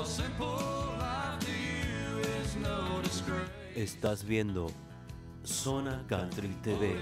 Estás viendo Zona Country TV.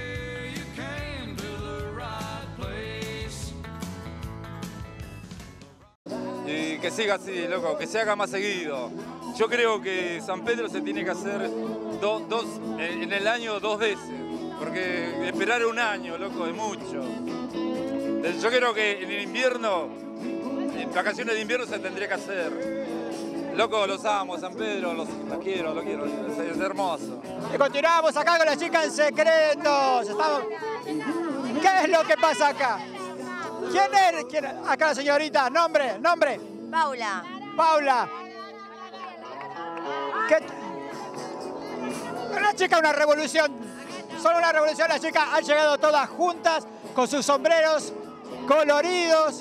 Y que siga así, loco, que se haga más seguido. Yo creo que San Pedro se tiene que hacer en el año 2 veces, porque esperar un año, loco, es mucho. Yo creo que en el invierno, en vacaciones de invierno se tendría que hacer. Loco, los amo, San Pedro, los quiero, lo quiero, es hermoso. Y continuamos acá con la chica en secretos. ¿Qué es lo que pasa acá? ¿Quién es? Acá la señorita, nombre. Paula. Paula. Una chica, una revolución. Solo una revolución, las chicas han llegado todas juntas con sus sombreros coloridos.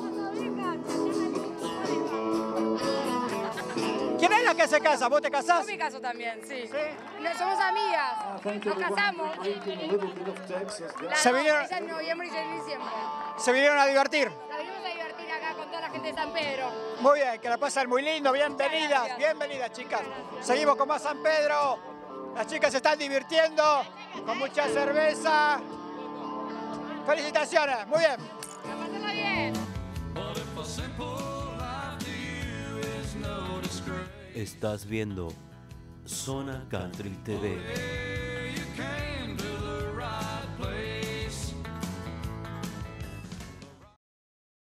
¿Quién es la que se casa? ¿Vos te casás? Yo me caso también, sí. Somos amigas, nos casamos. Ella en noviembre y yo en diciembre. ¿Se vinieron a divertir? La vinimos a divertir acá con toda la gente de San Pedro. Muy bien, que la pasen muy lindo, bienvenidas, bienvenidas chicas. Seguimos con más San Pedro. Las chicas se están divirtiendo con mucha cerveza. Felicitaciones, muy bien. Pasarla bien. Estás viendo Zona Country TV.